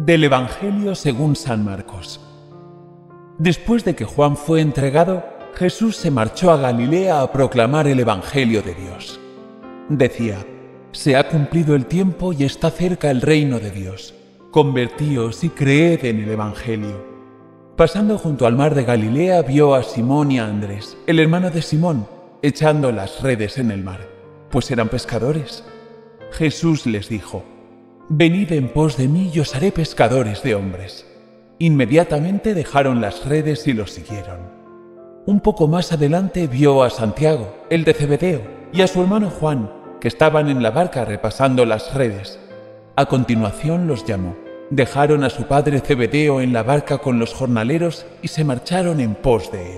Del Evangelio según San Marcos. Después de que Juan fue entregado, Jesús se marchó a Galilea a proclamar el Evangelio de Dios. Decía: «Se ha cumplido el tiempo y está cerca el reino de Dios. Convertíos y creed en el Evangelio». Pasando junto al mar de Galilea, vio a Simón y a Andrés, el hermano de Simón, echando las redes en el mar, pues eran pescadores. Jesús les dijo: «Venid en pos de mí y os haré pescadores de hombres». Inmediatamente dejaron las redes y los siguieron. Un poco más adelante vio a Santiago, el de Zebedeo, y a su hermano Juan, que estaban en la barca repasando las redes. A continuación los llamó. Dejaron a su padre Zebedeo en la barca con los jornaleros y se marcharon en pos de él.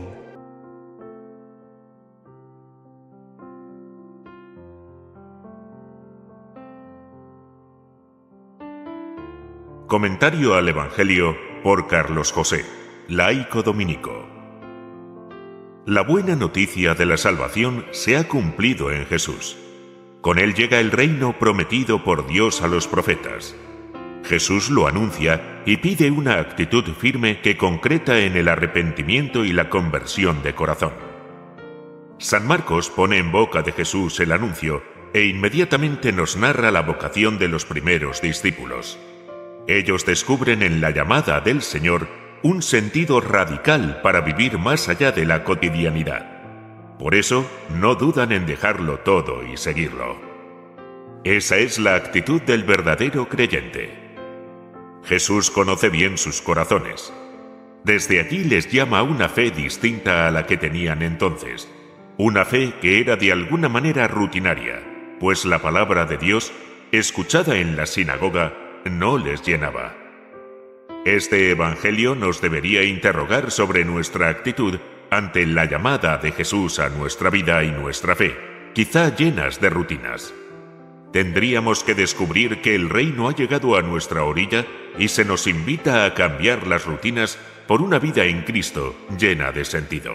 Comentario al Evangelio por Carlos José, laico dominico. La buena noticia de la salvación se ha cumplido en Jesús. Con él llega el reino prometido por Dios a los profetas. Jesús lo anuncia y pide una actitud firme que concreta en el arrepentimiento y la conversión de corazón. San Marcos pone en boca de Jesús el anuncio e inmediatamente nos narra la vocación de los primeros discípulos. Ellos descubren en la llamada del Señor un sentido radical para vivir más allá de la cotidianidad. Por eso, no dudan en dejarlo todo y seguirlo. Esa es la actitud del verdadero creyente. Jesús conoce bien sus corazones. Desde allí les llama a una fe distinta a la que tenían entonces. Una fe que era de alguna manera rutinaria, pues la palabra de Dios, escuchada en la sinagoga, no les llenaba. Este Evangelio nos debería interrogar sobre nuestra actitud ante la llamada de Jesús a nuestra vida y nuestra fe, quizá llenas de rutinas. Tendríamos que descubrir que el reino ha llegado a nuestra orilla y se nos invita a cambiar las rutinas por una vida en Cristo llena de sentido.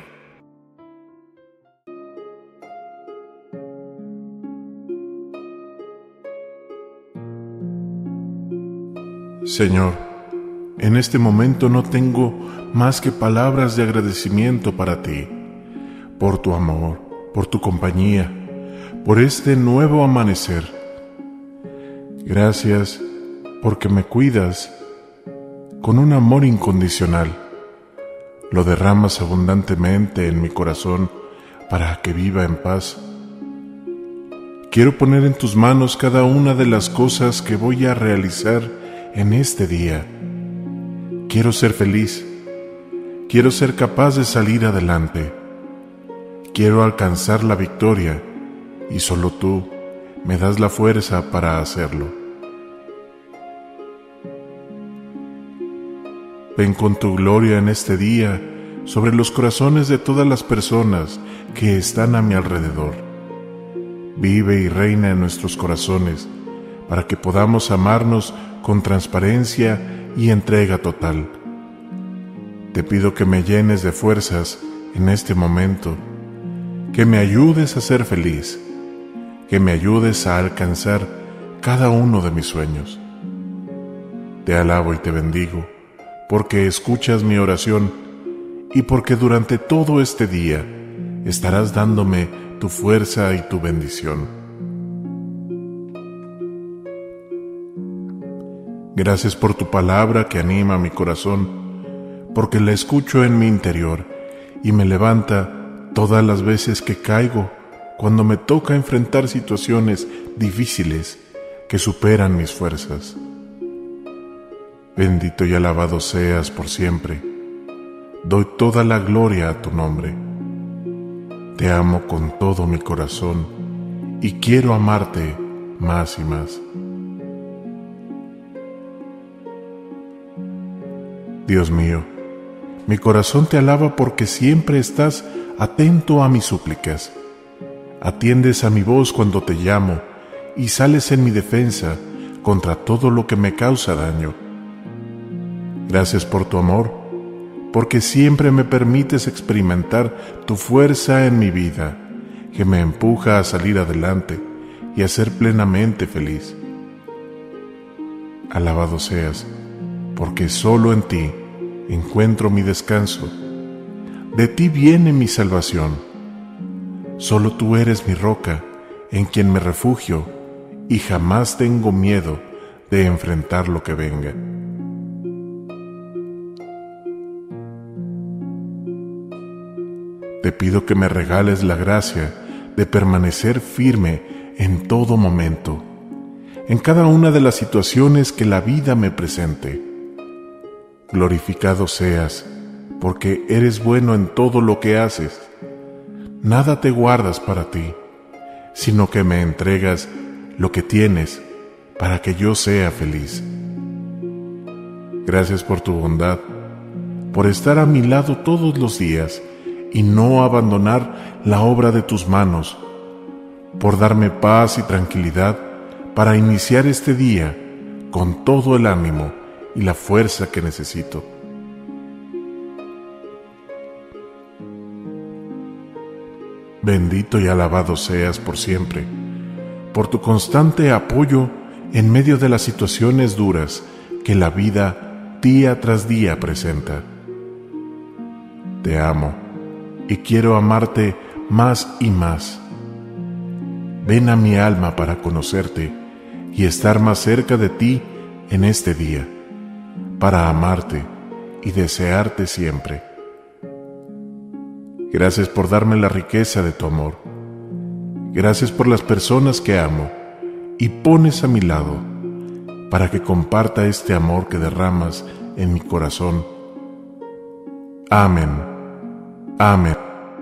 Señor, en este momento no tengo más que palabras de agradecimiento para ti, por tu amor, por tu compañía, por este nuevo amanecer. Gracias porque me cuidas con un amor incondicional. Lo derramas abundantemente en mi corazón para que viva en paz. Quiero poner en tus manos cada una de las cosas que voy a realizar en este día. Quiero ser feliz. Quiero ser capaz de salir adelante. Quiero alcanzar la victoria y solo tú me das la fuerza para hacerlo. Ven con tu gloria en este día sobre los corazones de todas las personas que están a mi alrededor. Vive y reina en nuestros corazones para que podamos amarnos con transparencia y entrega total. Te pido que me llenes de fuerzas en este momento, que me ayudes a ser feliz, que me ayudes a alcanzar cada uno de mis sueños. Te alabo y te bendigo, porque escuchas mi oración y porque durante todo este día estarás dándome tu fuerza y tu bendición. Gracias por tu palabra que anima mi corazón, porque la escucho en mi interior y me levanta todas las veces que caigo cuando me toca enfrentar situaciones difíciles que superan mis fuerzas. Bendito y alabado seas por siempre. Doy toda la gloria a tu nombre. Te amo con todo mi corazón y quiero amarte más y más. Dios mío, mi corazón te alaba porque siempre estás atento a mis súplicas. Atiendes a mi voz cuando te llamo y sales en mi defensa contra todo lo que me causa daño. Gracias por tu amor, porque siempre me permites experimentar tu fuerza en mi vida, que me empuja a salir adelante y a ser plenamente feliz. Alabado seas, porque solo en ti encuentro mi descanso. De ti viene mi salvación. Solo tú eres mi roca, en quien me refugio, y jamás tengo miedo de enfrentar lo que venga. Te pido que me regales la gracia de permanecer firme en todo momento, en cada una de las situaciones que la vida me presente. Glorificado seas, porque eres bueno en todo lo que haces. Nada te guardas para ti, sino que me entregas lo que tienes para que yo sea feliz. Gracias por tu bondad, por estar a mi lado todos los días y no abandonar la obra de tus manos, por darme paz y tranquilidad para iniciar este día con todo el ánimo y la fuerza que necesito. Bendito y alabado seas por siempre, por tu constante apoyo en medio de las situaciones duras que la vida día tras día presenta. Te amo y quiero amarte más y más. Ven a mi alma para conocerte y estar más cerca de ti en este día, para amarte y desearte siempre. Gracias por darme la riqueza de tu amor. Gracias por las personas que amo y pones a mi lado para que comparta este amor que derramas en mi corazón. Amén. Amén.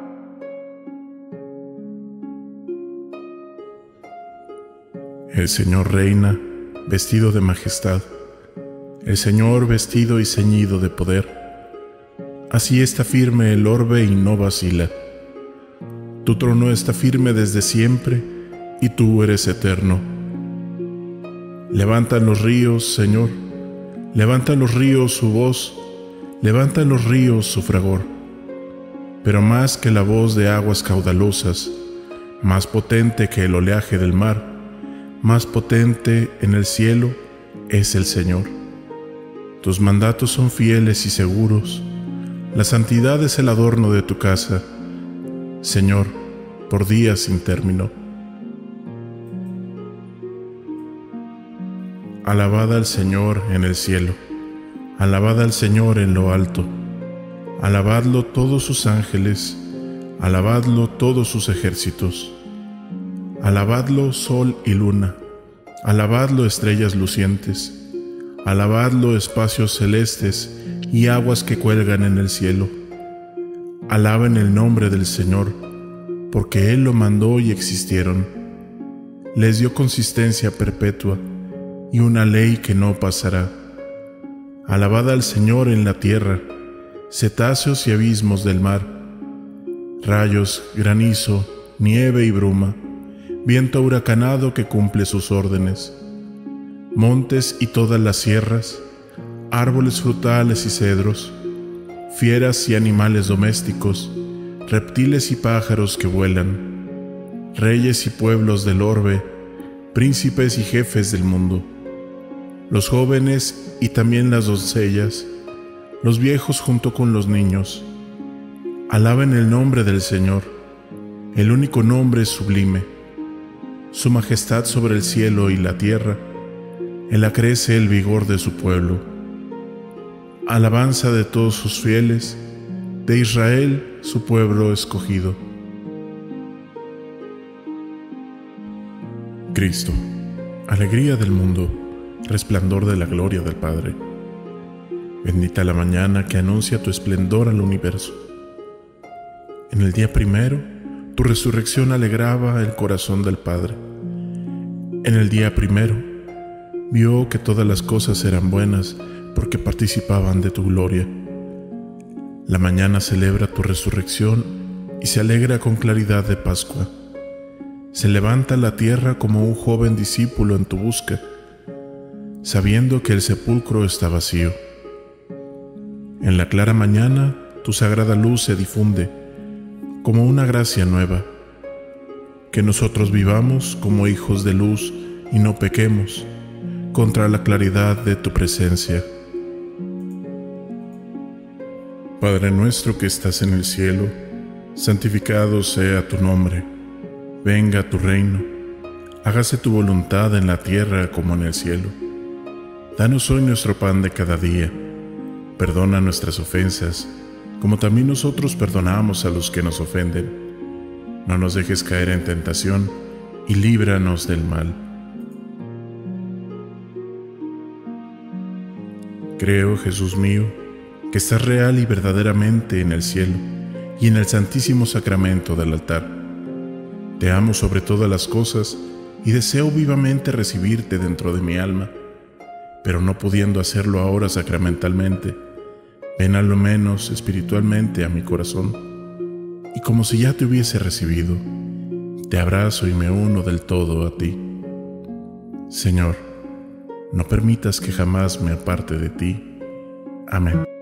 El Señor reina, vestido de majestad. El Señor vestido y ceñido de poder. Así está firme el orbe y no vacila. Tu trono está firme desde siempre, y tú eres eterno. Levantan los ríos, Señor, levantan los ríos su voz, levantan los ríos su fragor. Pero más que la voz de aguas caudalosas, más potente que el oleaje del mar, más potente en el cielo es el Señor. Tus mandatos son fieles y seguros. La santidad es el adorno de tu casa, Señor, por días sin término. Alabad al Señor en el cielo, alabad al Señor en lo alto, alabadlo todos sus ángeles, alabadlo todos sus ejércitos, alabadlo sol y luna, alabadlo estrellas lucientes, alabadlo espacios celestes y aguas que cuelgan en el cielo. Alaben el nombre del Señor, porque Él lo mandó y existieron. Les dio consistencia perpetua y una ley que no pasará. Alabad al Señor en la tierra, cetáceos y abismos del mar, rayos, granizo, nieve y bruma, viento huracanado que cumple sus órdenes, montes y todas las sierras, árboles frutales y cedros, fieras y animales domésticos, reptiles y pájaros que vuelan, reyes y pueblos del orbe, príncipes y jefes del mundo, los jóvenes y también las doncellas, los viejos junto con los niños. Alaben el nombre del Señor, el único nombre sublime, su majestad sobre el cielo y la tierra, Él acrece el vigor de su pueblo. Alabanza de todos sus fieles, de Israel, su pueblo escogido. Cristo, alegría del mundo, resplandor de la gloria del Padre. Bendita la mañana que anuncia tu esplendor al universo. En el día primero, tu resurrección alegraba el corazón del Padre. En el día primero, vio que todas las cosas eran buenas porque participaban de tu gloria. La mañana celebra tu resurrección y se alegra con claridad de Pascua. Se levanta la tierra como un joven discípulo en tu busca, sabiendo que el sepulcro está vacío. En la clara mañana, tu sagrada luz se difunde como una gracia nueva, que nosotros vivamos como hijos de luz y no pequemos contra la claridad de tu presencia. Padre nuestro que estás en el cielo, santificado sea tu nombre. Venga tu reino. Hágase tu voluntad en la tierra como en el cielo. Danos hoy nuestro pan de cada día. Perdona nuestras ofensas, como también nosotros perdonamos a los que nos ofenden. No nos dejes caer en tentación y líbranos del mal. Creo, Jesús mío, que estás real y verdaderamente en el cielo y en el santísimo sacramento del altar. Te amo sobre todas las cosas y deseo vivamente recibirte dentro de mi alma, pero no pudiendo hacerlo ahora sacramentalmente, ven a lo menos espiritualmente a mi corazón, y como si ya te hubiese recibido, te abrazo y me uno del todo a ti. Señor, no permitas que jamás me aparte de ti. Amén.